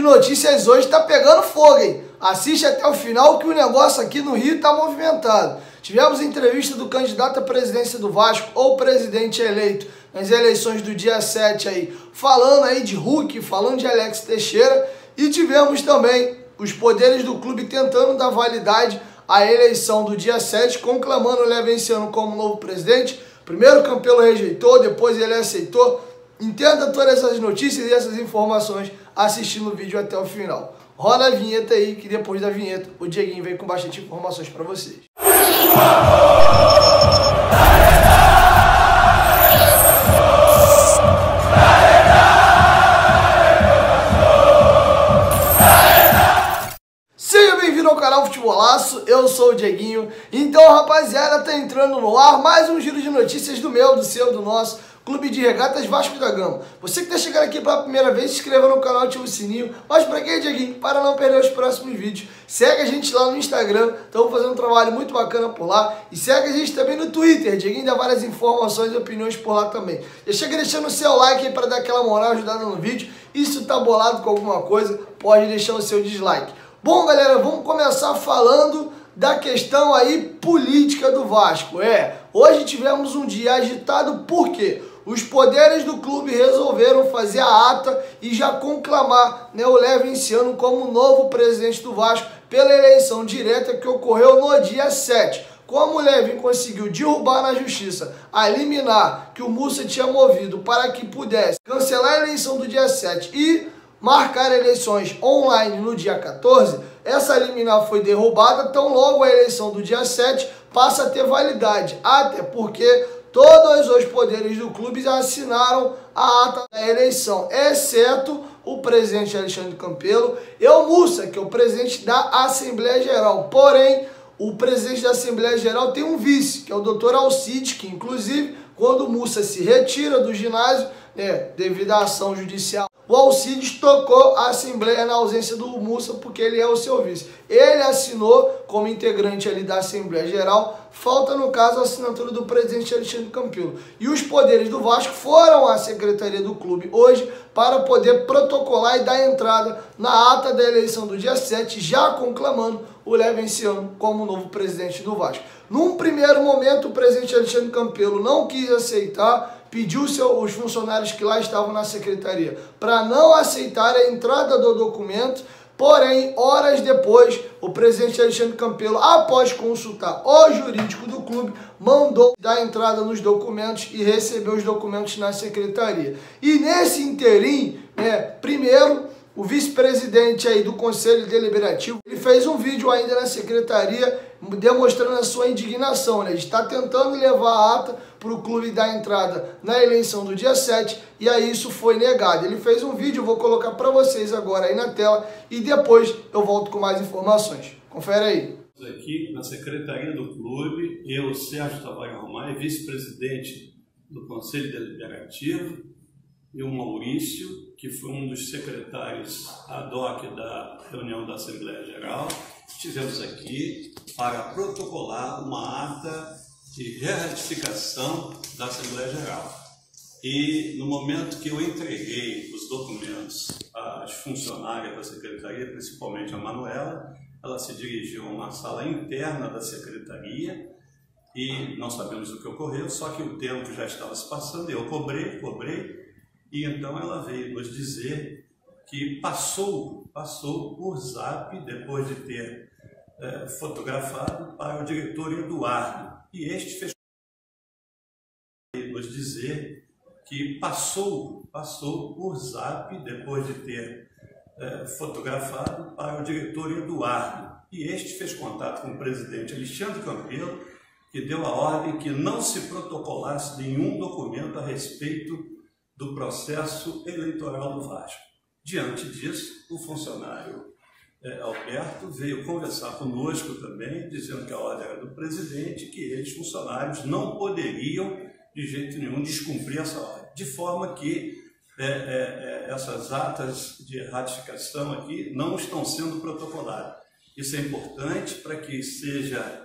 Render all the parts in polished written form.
notícias hoje tá pegando fogo, hein? Assiste até o final que o negócio aqui no Rio tá movimentado. Tivemos entrevista do candidato à presidência do Vasco, ou presidente eleito, nas eleições do dia 7 aí, falando aí de Hulk, falando de Alex Teixeira, e tivemos também os poderes do clube tentando dar validade à eleição do dia 7, conclamando o Levenciano como novo presidente. Primeiro o Campelo rejeitou, depois ele aceitou. Entenda todas essas notícias e essas informações assistindo o vídeo até o final. Roda a vinheta aí, que depois da vinheta o Dieguinho vem com bastante informações para vocês. Seja bem-vindo ao canal Futebolaço, eu sou o Dieguinho. Então, rapaziada, tá entrando no ar mais um giro de notícias do meu, do seu, do nosso Clube de Regatas Vasco da Gama. Você que tá chegando aqui pela primeira vez, se inscreva no canal, ativa o sininho. Mas pra quê, Dieguinho? Para não perder os próximos vídeos. Segue a gente lá no Instagram, estamos fazendo um trabalho muito bacana por lá. E segue a gente também no Twitter, Dieguinho dá várias informações e opiniões por lá também. Já chega deixando o seu like aí para dar aquela moral, ajudar no vídeo. E se tá bolado com alguma coisa, pode deixar o seu dislike. Bom, galera, vamos começar falando da questão aí política do Vasco. Hoje tivemos um dia agitado, por quê? Os poderes do clube resolveram fazer a ata e já conclamar, o Levenciano como novo presidente do Vasco pela eleição direta que ocorreu no dia 7. Como o Levin conseguiu derrubar na justiça a liminar que o Mussa tinha movido para que pudesse cancelar a eleição do dia 7 e marcar eleições online no dia 14, essa liminar foi derrubada, tão logo a eleição do dia 7 passa a ter validade, até porque todos os poderes do clube assinaram a ata da eleição, exceto o presidente Alexandre Campelo e o Mussa, que é o presidente da Assembleia Geral. Porém, o presidente da Assembleia Geral tem um vice, que é o Dr. Alcides, que inclusive, quando o Mussa se retira do ginásio, devido à ação judicial, o Alcides tocou a Assembleia na ausência do Mussa, porque ele é o seu vice. Ele assinou como integrante ali da Assembleia Geral, falta no caso a assinatura do presidente Alexandre Campelo. E os poderes do Vasco foram à secretaria do clube hoje para poder protocolar e dar entrada na ata da eleição do dia 7, já conclamando o Levenciano como novo presidente do Vasco. Num primeiro momento, o presidente Alexandre Campelo não quis aceitar, pediu os funcionários que lá estavam na secretaria para não aceitar a entrada do documento, porém, horas depois, o presidente Alexandre Campelo, após consultar o jurídico do clube, mandou dar entrada nos documentos e recebeu os documentos na secretaria. E nesse interim, primeiro, o vice-presidente aí do Conselho Deliberativo, ele fez um vídeo ainda na secretaria demonstrando a sua indignação, Ele está tentando levar a ata para o clube dar entrada na eleição do dia 7 e aí isso foi negado. Ele fez um vídeo, eu vou colocar para vocês agora aí na tela e depois eu volto com mais informações. Confere aí. Aqui na secretaria do clube, eu, Sérgio Tavares Romain, vice-presidente do Conselho Deliberativo, e o Maurício, que foi um dos secretários ad hoc da reunião da Assembleia Geral, estivemos aqui para protocolar uma ata de ratificação da Assembleia Geral. E no momento que eu entreguei os documentos às funcionárias da secretaria, principalmente a Manuela, ela se dirigiu a uma sala interna da secretaria e não sabemos o que ocorreu, só que o tempo já estava se passando e eu cobrei, e então ela veio nos dizer que passou por zap, depois de ter fotografado, para o diretor Eduardo. E este fez nos dizer que passou por zap, depois de ter fotografado, para o diretor Eduardo. E este fez contato com o presidente Alexandre Campelo, que deu a ordem que não se protocolasse nenhum documento a respeito do processo eleitoral do Vasco. Diante disso, o funcionário Alberto veio conversar conosco também, dizendo que a ordem era do presidente, que eles, funcionários, não poderiam de jeito nenhum descumprir essa ordem, de forma que essas atas de ratificação aqui não estão sendo protocoladas. Isso é importante para que seja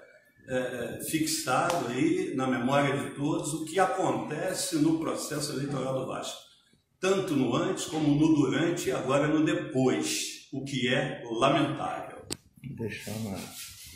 fixado aí na memória de todos o que acontece no processo eleitoral do Vasco. tanto no antes como no durante e agora no depois, o que é lamentável. Deixa eu lá.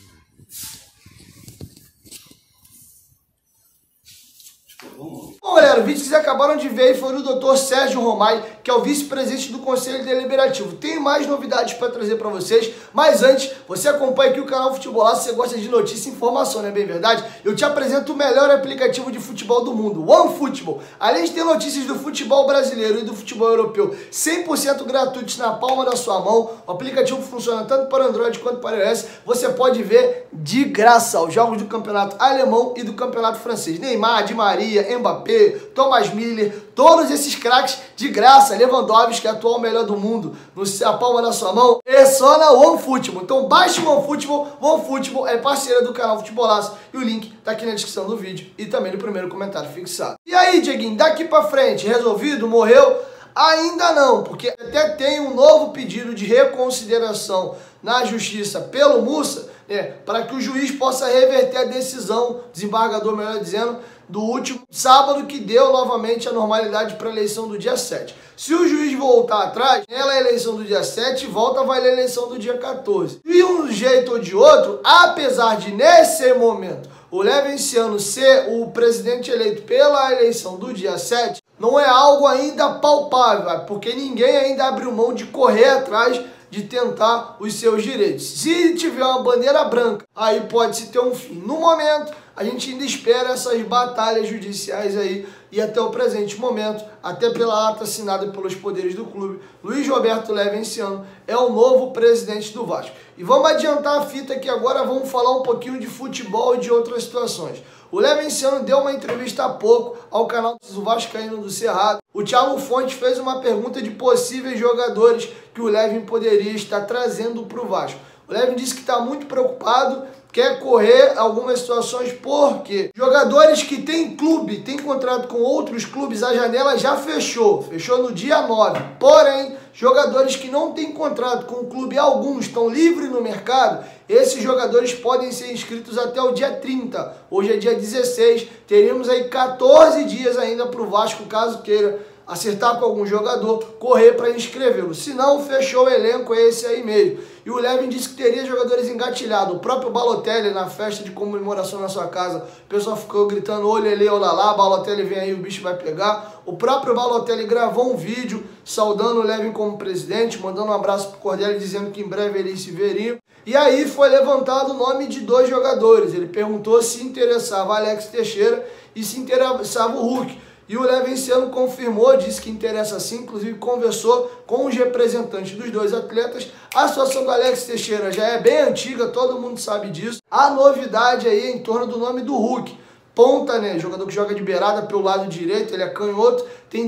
Bom, galera, o vídeo que vocês acabaram de ver foi do Dr. Sérgio Romai, que é o vice-presidente do Conselho Deliberativo. Tem mais novidades para trazer para vocês, mas antes, você acompanha aqui o canal Futebolaço, se você gosta de notícia e informação, não é bem verdade? Eu te apresento o melhor aplicativo de futebol do mundo, OneFootball. Além de ter notícias do futebol brasileiro e do futebol europeu 100% gratuitos na palma da sua mão, o aplicativo funciona tanto para Android quanto para iOS, você pode ver de graça os jogos do campeonato alemão e do campeonato francês. Neymar, Di Maria, Mbappé, Thomas Müller, todos esses craques de graça. Lewandowski, que é o atual melhor do mundo, na palma da sua mão, é só na OneFootball. Então baixe o OneFootball. OneFootball é parceira do canal Futebolaço e o link tá aqui na descrição do vídeo e também no primeiro comentário fixado. E aí, Dieguinho, daqui pra frente, resolvido? Morreu? Ainda não, porque até tem um novo pedido de reconsideração na justiça pelo Mussa, para que o juiz possa reverter a decisão, desembargador melhor dizendo, do último sábado, que deu novamente a normalidade para a eleição do dia 7. Se o juiz voltar atrás, ela é a eleição do dia 7, volta a valer a eleição do dia 14. De um jeito ou de outro, apesar de nesse momento o Levinciano ser o presidente eleito pela eleição do dia 7, não é algo ainda palpável, porque ninguém ainda abriu mão de correr atrás de tentar os seus direitos. Se tiver uma bandeira branca, aí pode-se ter um fim. No momento, a gente ainda espera essas batalhas judiciais aí, e até o presente momento, até pela ata assinada pelos poderes do clube, Luiz Roberto Levinciano é o novo presidente do Vasco. E vamos adiantar a fita aqui agora, vamos falar um pouquinho de futebol e de outras situações. O Levinciano deu uma entrevista há pouco ao canal do Vascaíno do Cerrado. O Thiago Fontes fez uma pergunta de possíveis jogadores que o Levin poderia estar trazendo para o Vasco. O Levin disse que está muito preocupado, quer correr algumas situações, porque jogadores que têm clube, têm contrato com outros clubes, a janela já fechou no dia 9. Porém, jogadores que não têm contrato com clube algum, estão livres no mercado, esses jogadores podem ser inscritos até o dia 30. Hoje é dia 16, teríamos aí 14 dias ainda para o Vasco, caso queira acertar com algum jogador, correr para inscrevê-lo. Se não, fechou o elenco, é esse aí mesmo. E o Levin disse que teria jogadores engatilhados. O próprio Balotelli, na festa de comemoração na sua casa, o pessoal ficou gritando, olê, olá, Balotelli vem aí, o bicho vai pegar. O próprio Balotelli gravou um vídeo saudando o Levin como presidente, mandando um abraço pro Cordelli, dizendo que em breve eles se veriam. E aí foi levantado o nome de 2 jogadores. Ele perguntou se interessava Alex Teixeira e se interessava o Hulk. E o Levinciano confirmou, disse que interessa sim, inclusive conversou com os representantes dos 2 atletas. A situação do Alex Teixeira já é bem antiga, todo mundo sabe disso. A novidade aí é em torno do nome do Hulk. Ponta, né? Jogador que joga de beirada pelo lado direito, ele é canhoto, tem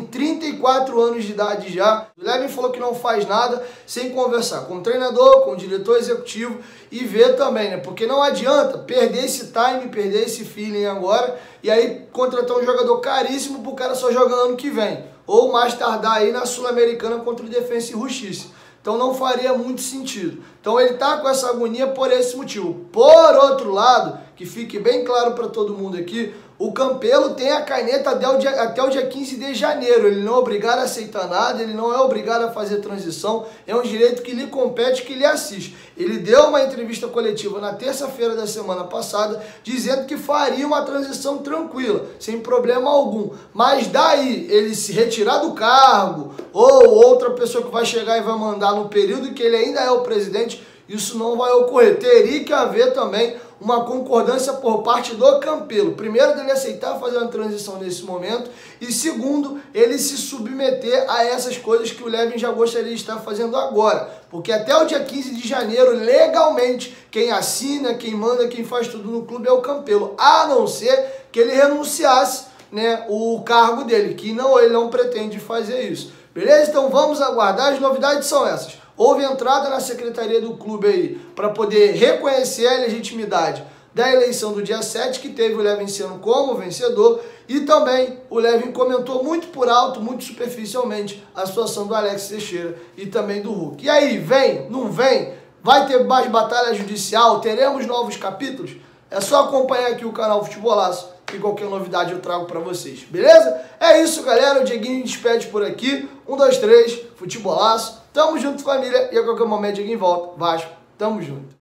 34 anos de idade já. O Levin falou que não faz nada sem conversar com o treinador, com o diretor executivo e ver também, né? Porque não adianta perder esse time, perder esse feeling agora e aí contratar um jogador caríssimo pro cara só jogar ano que vem. Ou mais tardar aí na Sul-Americana contra o Defensa e Justiça. Então não faria muito sentido. Então ele tá com essa agonia por esse motivo. Por outro lado, que fique bem claro para todo mundo aqui, o Campelo tem a caneta até o dia 15 de janeiro. Ele não é obrigado a aceitar nada, ele não é obrigado a fazer transição. É um direito que lhe compete, que lhe assiste. Ele deu uma entrevista coletiva na terça-feira da semana passada, dizendo que faria uma transição tranquila, sem problema algum. Mas daí, ele se retirar do cargo, ou outra pessoa que vai chegar e vai mandar no período que ele ainda é o presidente, isso não vai ocorrer. Teria que haver também uma concordância por parte do Campelo. Primeiro, dele aceitar fazer uma transição nesse momento e segundo, ele se submeter a essas coisas que o Levin já gostaria de estar fazendo agora. Porque até o dia 15 de janeiro, legalmente, quem assina, quem manda, quem faz tudo no clube é o Campelo. A não ser que ele renunciasse, né, o cargo dele, que não, ele não pretende fazer isso. Beleza? Então vamos aguardar, as novidades são essas. Houve entrada na secretaria do clube aí para poder reconhecer a legitimidade da eleição do dia 7, que teve o Levinciano como vencedor, e também o Levin comentou muito por alto, muito superficialmente, a situação do Alex Teixeira e também do Hulk. E aí, vem? Não vem? Vai ter mais batalha judicial? Teremos novos capítulos? É só acompanhar aqui o canal Futebolaço e qualquer novidade eu trago pra vocês, beleza? É isso, galera, o Dieguinho despede por aqui. 1, 2, 3, futebolaço. Tamo junto, família, e a qualquer momento Dieguinho volta. Vasco, tamo junto.